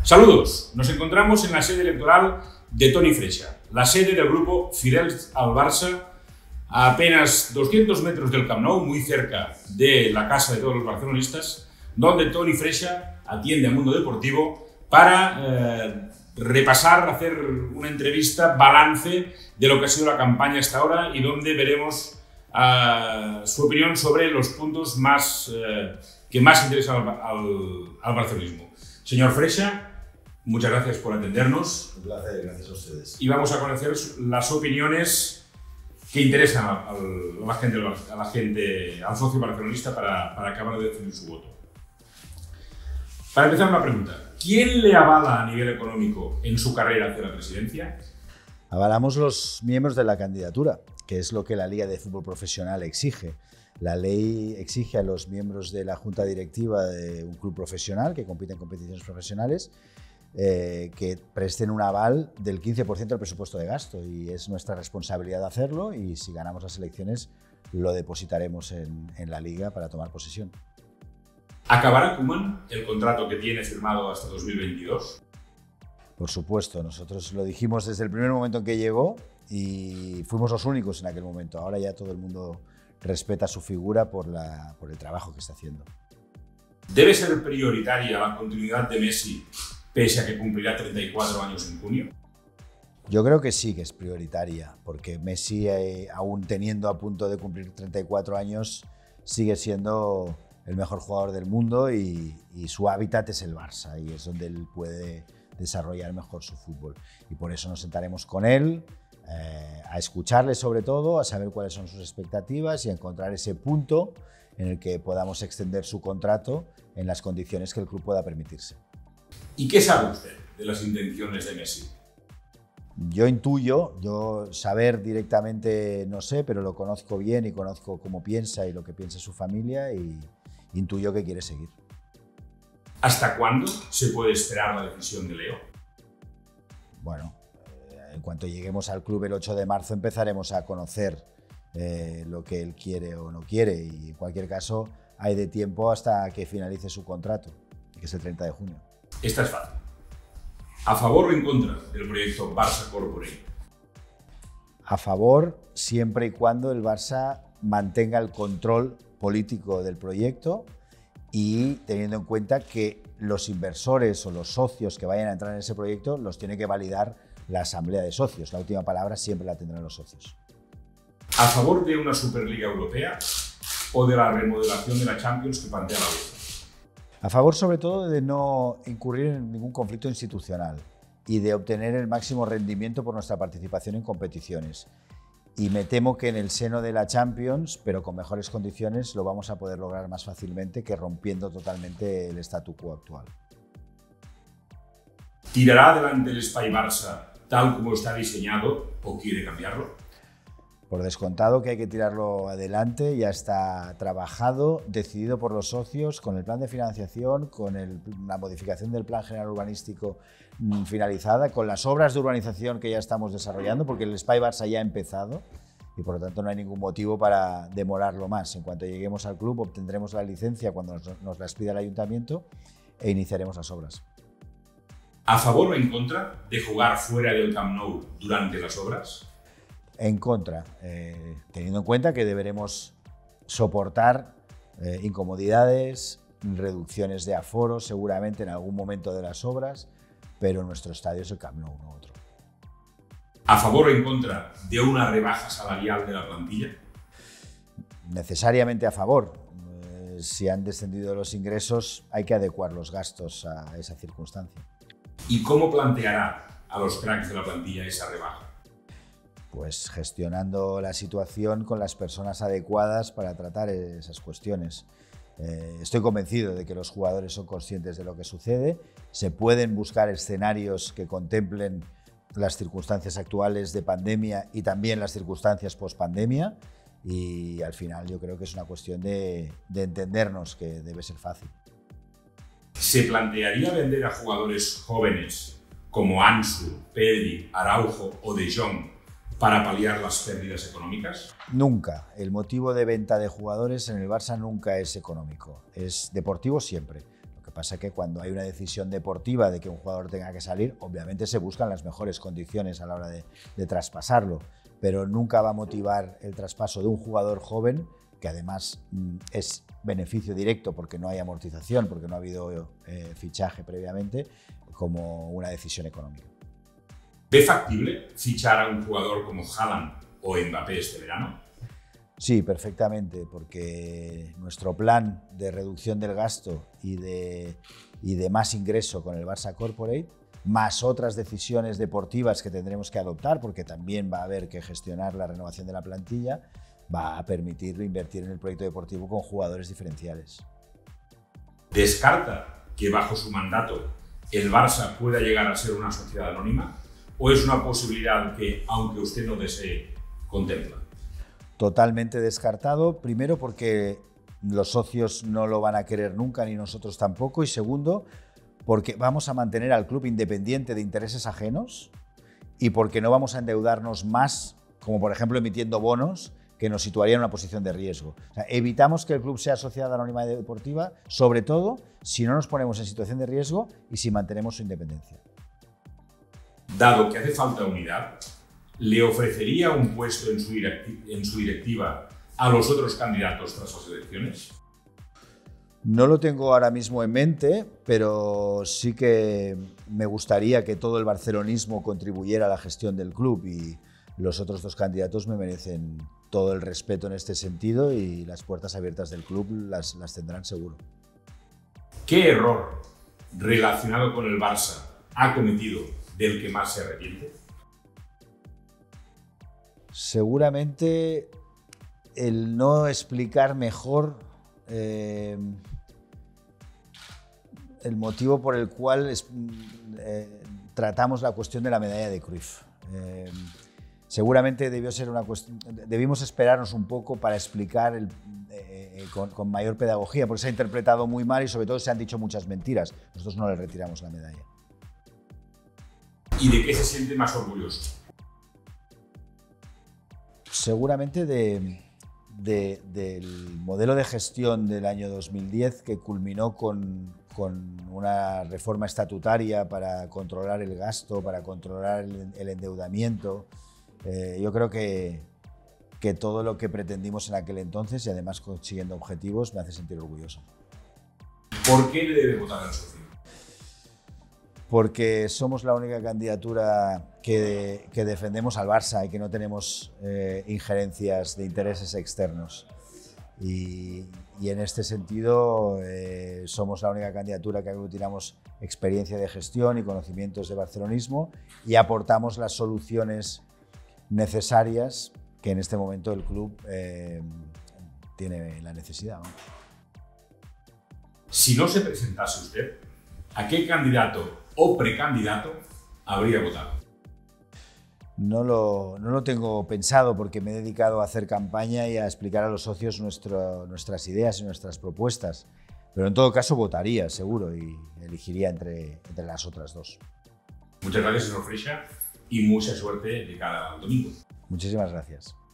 Saludos, nos encontramos en la sede electoral de Toni Freixa, la sede del grupo Fidels al Barça, a apenas 200 metros del Camp Nou, muy cerca de la casa de todos los barcelonistas, donde Toni Freixa atiende al mundo deportivo para repasar, hacer una entrevista, balance de lo que ha sido la campaña hasta ahora y donde veremos su opinión sobre los puntos que más interesan al barcelonismo. Señor Freixa, muchas gracias por atendernos. Un placer, gracias a ustedes. Y vamos a conocer las opiniones que interesan a la gente, al socio barcelonista para acabar de decidir su voto. Para empezar, una pregunta. ¿Quién le avala a nivel económico en su carrera hacia la presidencia? Avalamos los miembros de la candidatura, que es lo que la Liga de Fútbol Profesional exige. La ley exige a los miembros de la junta directiva de un club profesional que compite en competiciones profesionales que presten un aval del 15% del presupuesto de gasto, y es nuestra responsabilidad hacerlo, y si ganamos las elecciones lo depositaremos en la Liga para tomar posesión. ¿Acabará Koeman el contrato que tiene firmado hasta 2022? Por supuesto, nosotros lo dijimos desde el primer momento en que llegó y fuimos los únicos en aquel momento. Ahora ya todo el mundo respeta su figura por el trabajo que está haciendo. ¿Debe ser prioritaria la continuidad de Messi pese a que cumplirá 34 años en junio? Yo creo que sí que es prioritaria, porque Messi, aún teniendo a punto de cumplir 34 años, sigue siendo el mejor jugador del mundo y su hábitat es el Barça, y es donde él puede desarrollar mejor su fútbol. Y por eso nos sentaremos con él, a escucharle sobre todo, a saber cuáles son sus expectativas y a encontrar ese punto en el que podamos extender su contrato en las condiciones que el club pueda permitirse. ¿Y qué sabe usted de las intenciones de Messi? Yo intuyo, yo saber directamente no sé, pero lo conozco bien y conozco cómo piensa y lo que piensa su familia, y intuyo que quiere seguir. ¿Hasta cuándo se puede esperar la decisión de Leo? Bueno, en cuanto lleguemos al club el 8 de marzo empezaremos a conocer lo que él quiere o no quiere, y en cualquier caso hay de tiempo hasta que finalice su contrato, que es el 30 de junio. Esta es fácil. ¿A favor o en contra del proyecto Barça Corporate? A favor, siempre y cuando el Barça mantenga el control político del proyecto y teniendo en cuenta que los inversores o los socios que vayan a entrar en ese proyecto los tiene que validar la asamblea de socios. La última palabra siempre la tendrán los socios. ¿A favor de una Superliga Europea o de la remodelación de la Champions que plantea la UEFA? A favor sobre todo de no incurrir en ningún conflicto institucional y de obtener el máximo rendimiento por nuestra participación en competiciones. Y me temo que en el seno de la Champions, pero con mejores condiciones, lo vamos a poder lograr más fácilmente que rompiendo totalmente el statu quo actual. ¿Tirará adelante el Espai Barça tal como está diseñado o quiere cambiarlo? Por descontado que hay que tirarlo adelante, ya está trabajado, decidido por los socios, con el plan de financiación, con la modificación del plan general urbanístico finalizada, con las obras de urbanización que ya estamos desarrollando, porque el Espai Barça ya ha empezado y por lo tanto no hay ningún motivo para demorarlo más. En cuanto lleguemos al club obtendremos la licencia cuando nos las pida el ayuntamiento e iniciaremos las obras. ¿A favor o en contra de jugar fuera del Camp Nou durante las obras? En contra, teniendo en cuenta que deberemos soportar incomodidades, reducciones de aforo seguramente en algún momento de las obras, pero nuestro estadio es el Camp Nou, no otro. ¿A favor o en contra de una rebaja salarial de la plantilla? Necesariamente a favor. Si han descendido los ingresos, hay que adecuar los gastos a esa circunstancia. ¿Y cómo planteará a los cracks de la plantilla esa rebaja? Pues gestionando la situación con las personas adecuadas para tratar esas cuestiones. Estoy convencido de que los jugadores son conscientes de lo que sucede. Se pueden buscar escenarios que contemplen las circunstancias actuales de pandemia y también las circunstancias post-pandemia, y al final yo creo que es una cuestión de entendernos, que debe ser fácil. ¿Se plantearía vender a jugadores jóvenes como Ansu, Pedri, Araujo o De Jong para paliar las pérdidas económicas? Nunca. El motivo de venta de jugadores en el Barça nunca es económico, es deportivo siempre. Lo que pasa es que cuando hay una decisión deportiva de que un jugador tenga que salir, obviamente se buscan las mejores condiciones a la hora de traspasarlo, pero nunca va a motivar el traspaso de un jugador joven, que además es beneficio directo porque no hay amortización, porque no ha habido fichaje previamente, como una decisión económica. ¿Ve factible fichar a un jugador como Haaland o Mbappé este verano? Sí, perfectamente, porque nuestro plan de reducción del gasto y de más ingreso con el Barça Corporate, más otras decisiones deportivas que tendremos que adoptar, porque también va a haber que gestionar la renovación de la plantilla, va a permitir invertir en el proyecto deportivo con jugadores diferenciales. ¿Descarta que bajo su mandato el Barça pueda llegar a ser una sociedad anónima? ¿O es una posibilidad que, aunque usted no desee, contempla? Totalmente descartado, primero porque los socios no lo van a querer nunca, ni nosotros tampoco, y segundo, porque vamos a mantener al club independiente de intereses ajenos y porque no vamos a endeudarnos más, como por ejemplo emitiendo bonos, que nos situaría en una posición de riesgo. O sea, evitamos que el club sea sociedad anónima deportiva, sobre todo si no nos ponemos en situación de riesgo y si mantenemos su independencia. Dado que hace falta unidad, ¿le ofrecería un puesto en su directiva a los otros candidatos tras las elecciones? No lo tengo ahora mismo en mente, pero sí que me gustaría que todo el barcelonismo contribuyera a la gestión del club, y los otros dos candidatos me merecen todo el respeto en este sentido y las puertas abiertas del club las tendrán seguro. ¿Qué error relacionado con el Barça ha cometido del que más se arrepiente? Seguramente el no explicar mejor el motivo por el cual tratamos la cuestión de la medalla de Cruyff. Seguramente debimos esperarnos un poco para explicar con mayor pedagogía, porque se ha interpretado muy mal y sobre todo se han dicho muchas mentiras. Nosotros no le retiramos la medalla. ¿Y de qué se siente más orgulloso? Seguramente del modelo de gestión del año 2010, que culminó con una reforma estatutaria para controlar el gasto, para controlar el endeudamiento. Yo creo que todo lo que pretendimos en aquel entonces, y además consiguiendo objetivos, me hace sentir orgulloso. ¿Por qué le debe votar al socio? Porque somos la única candidatura que defendemos al Barça y que no tenemos injerencias de intereses externos. Y en este sentido somos la única candidatura que aglutinamos experiencia de gestión y conocimientos de barcelonismo y aportamos las soluciones necesarias que en este momento el club tiene la necesidad, ¿no? Si no se presentase usted, ¿a qué candidato o precandidato habría votado? No lo tengo pensado, porque me he dedicado a hacer campaña y a explicar a los socios nuestras ideas y nuestras propuestas. Pero en todo caso votaría, seguro, y elegiría entre las otras dos. Muchas gracias, señor Freixa, y mucha suerte de cara al domingo. Muchísimas gracias.